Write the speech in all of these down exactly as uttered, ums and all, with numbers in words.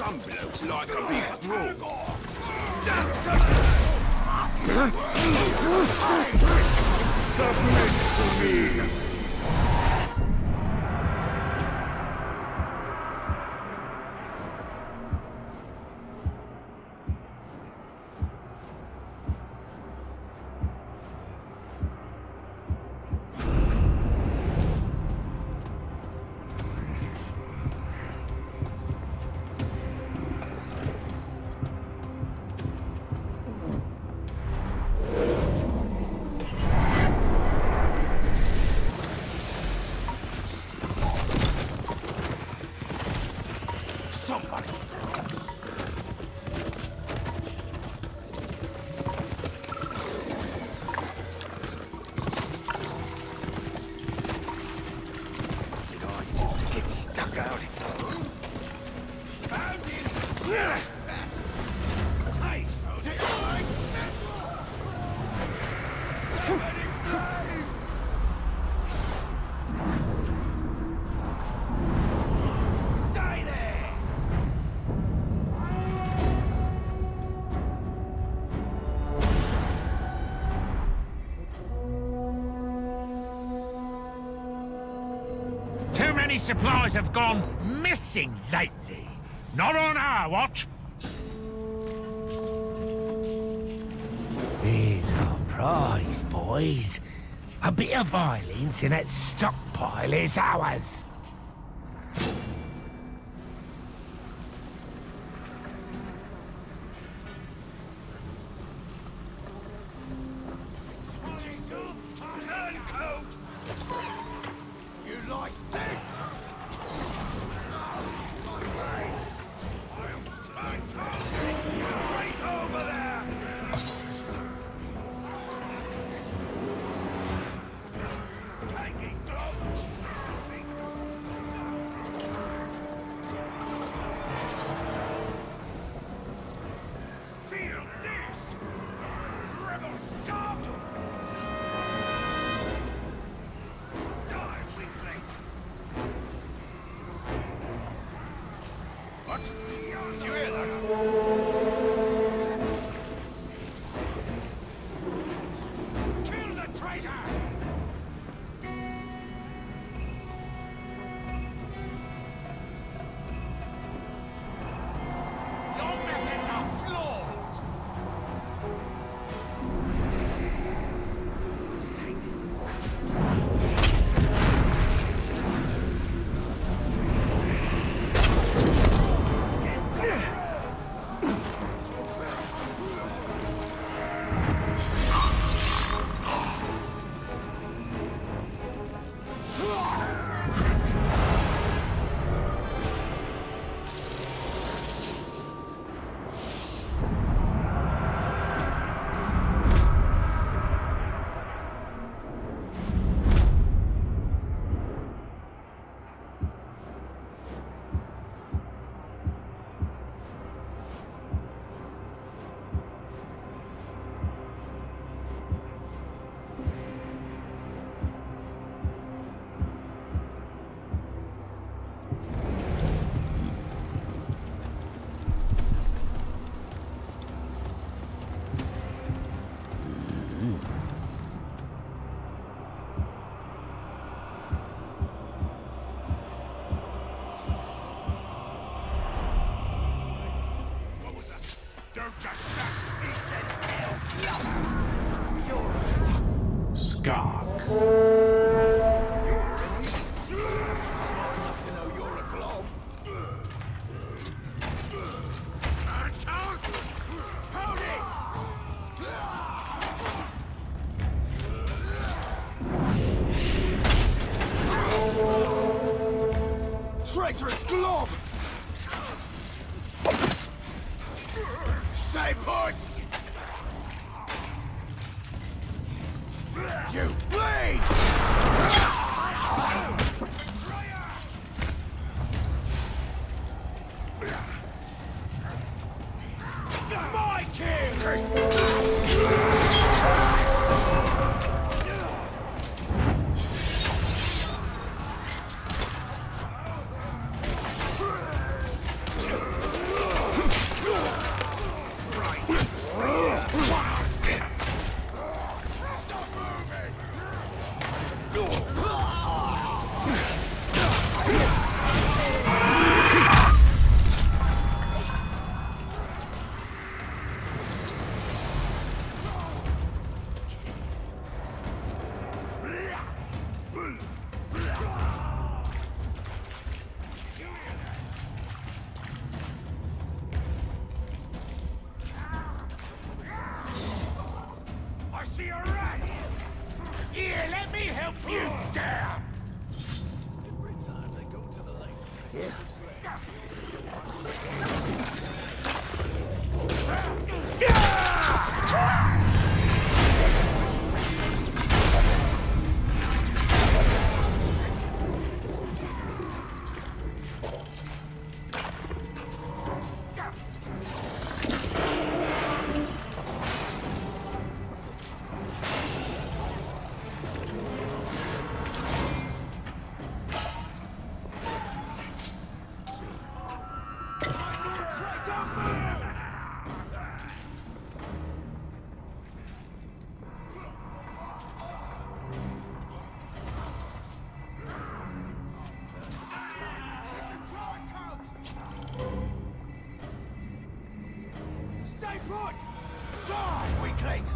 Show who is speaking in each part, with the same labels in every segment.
Speaker 1: Some blokes like a big brawl. Submit to me! Somebody! Did I just get stuck out? Yeah.
Speaker 2: Too many supplies have gone missing lately. Not on our watch. Here's our prize, boys. A bit of violence in that stockpile is ours.
Speaker 1: You like this? Right over there! Taking Feel this! Rebel stop! What? Did you hear that? Kill the traitor! Your methods are flawed! Don't just stand, he said hell. You're Skark. You know you're a glob. Hold it! Traitorous glob! Stay put! You bleed! My king! I see a rat!
Speaker 2: Here, let me help you down.
Speaker 1: Every time they go to the lake.
Speaker 2: Yeah.
Speaker 1: Stay put! Die, weakling!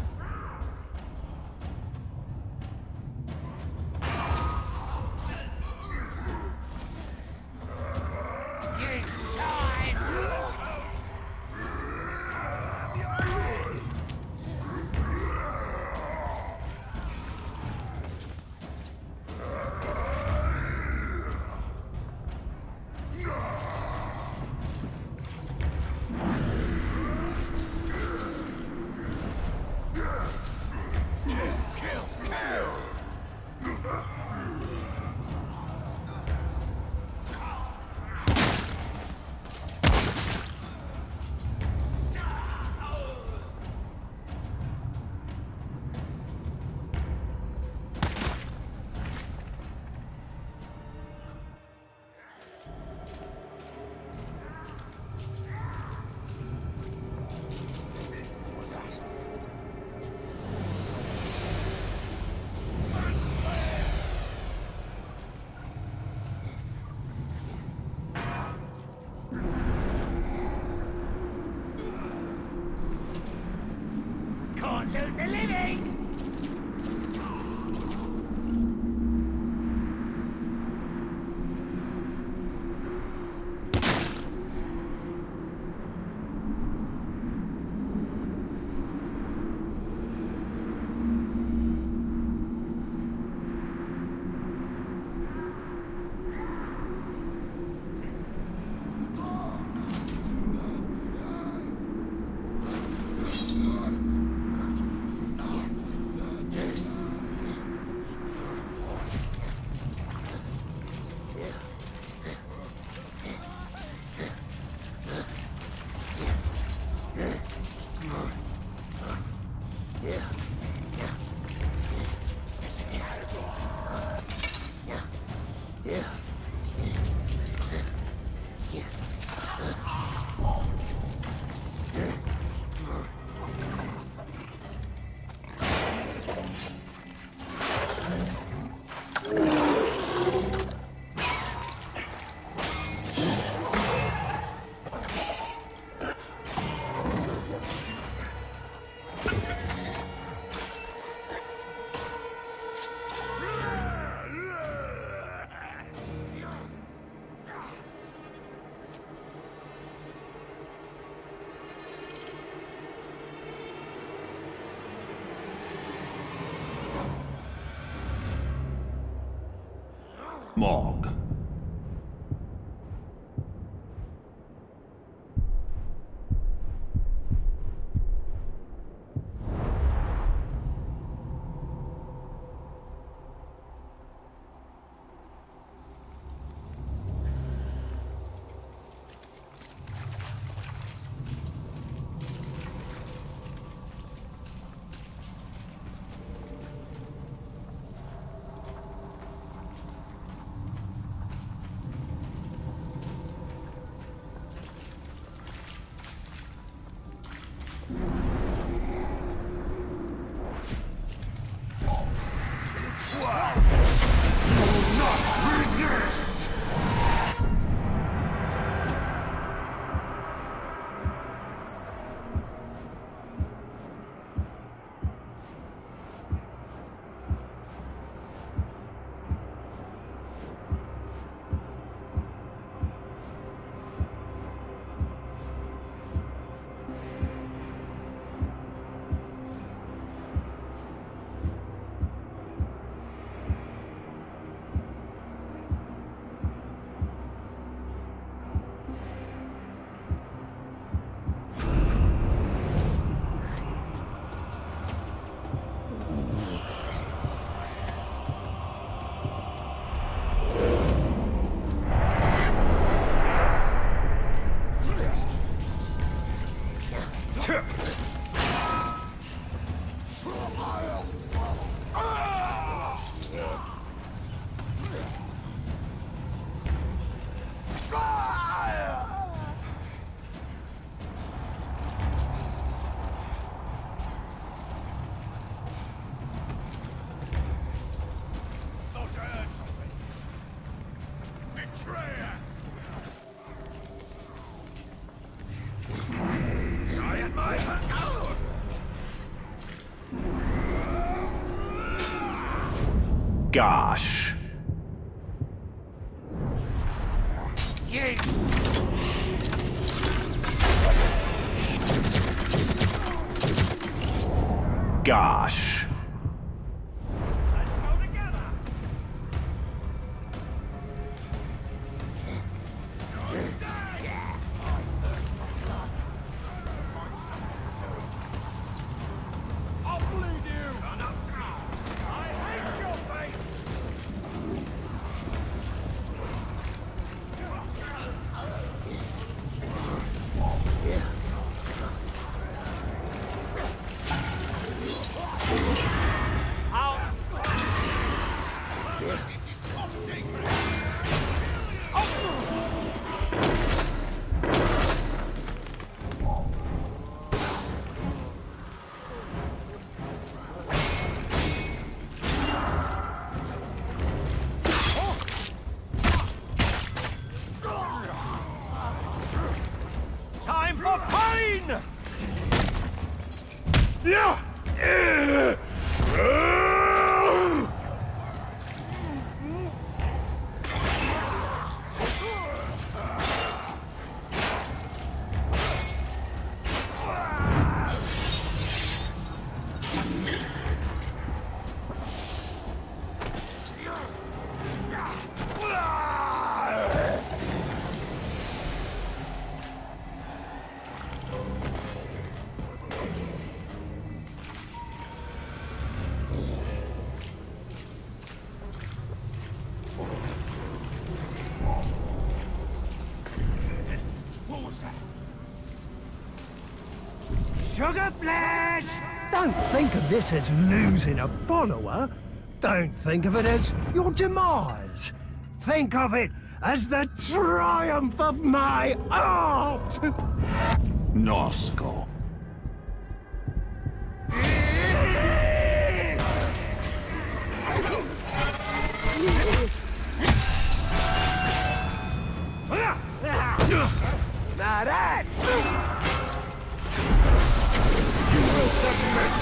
Speaker 2: You shine.
Speaker 1: Kill, kill!
Speaker 2: Can't loot the living.
Speaker 1: Mog. Gosh.
Speaker 2: You!
Speaker 1: Gosh.
Speaker 3: Let's go together. I'll bleed you. I hate your face. Time for pain!
Speaker 1: Yeah.
Speaker 3: What was that?
Speaker 2: Sugar Flash! Don't think of this as losing a follower. Don't think of it as your demise. Think of it as the triumph of my art!
Speaker 1: Norsko.
Speaker 2: Now that's...
Speaker 1: You will submit.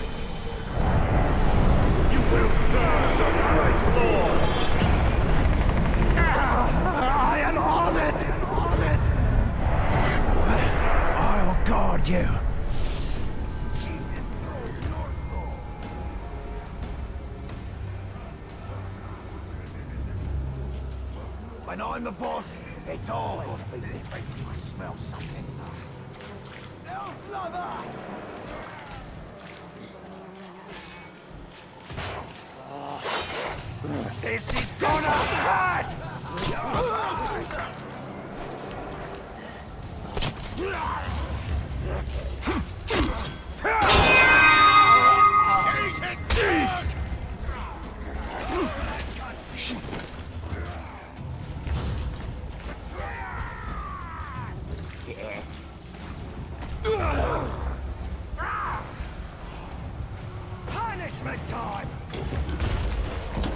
Speaker 1: You will serve the Great Lord.
Speaker 2: I am honored! Honored! I'll guard you.
Speaker 1: When I'm the boss, it's all gonna be different. I smell something. Elf lover! This is gonna hurt!
Speaker 2: Punishment time!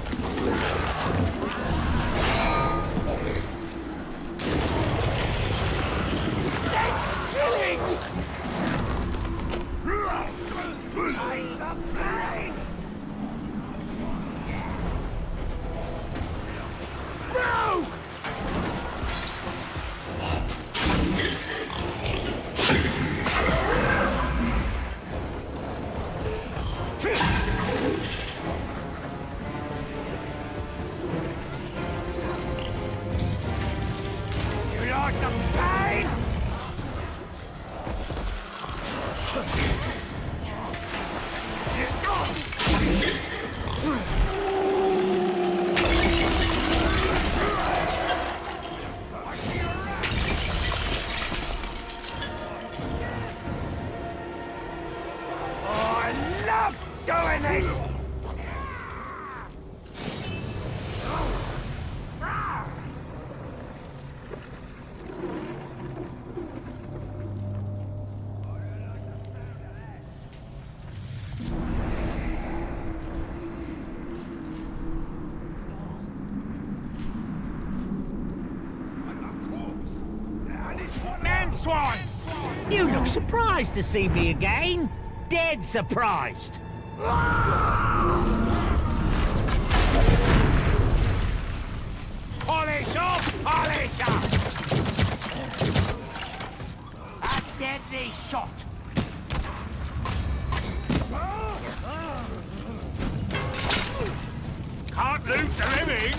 Speaker 1: the pain! Oh, I love doing this!
Speaker 3: Swine!
Speaker 4: You look surprised to see me again. Dead surprised.
Speaker 3: Polish off! Polish up!
Speaker 1: A deadly shot!
Speaker 3: Can't loot the living!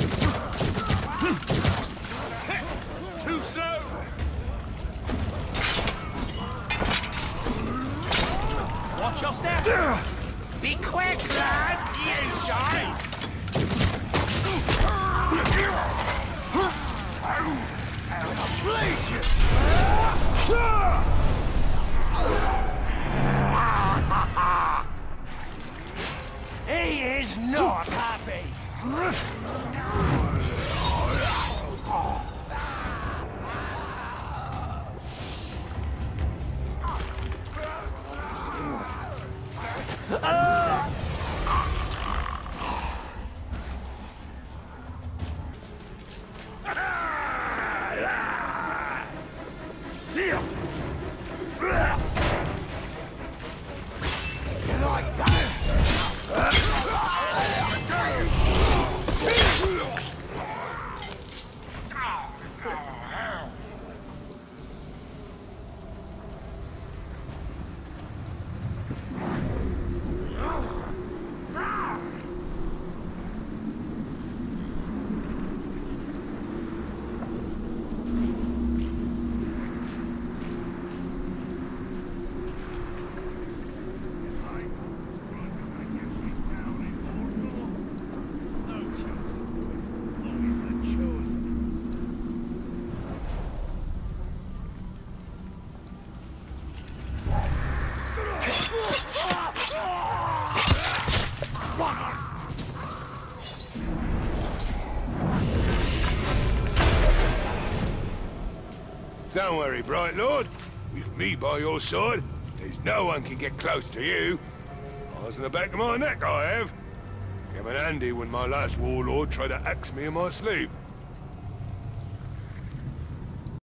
Speaker 3: Too slow! Watch your step! Be quick, lads! You shine!
Speaker 1: I'll bleed you! He is not happy!
Speaker 5: Don't worry, Bright Lord. With me by your side, there's no one can get close to you. Eyes in the back of my neck, I have. Came in handy when my last warlord tried to axe me in my sleep.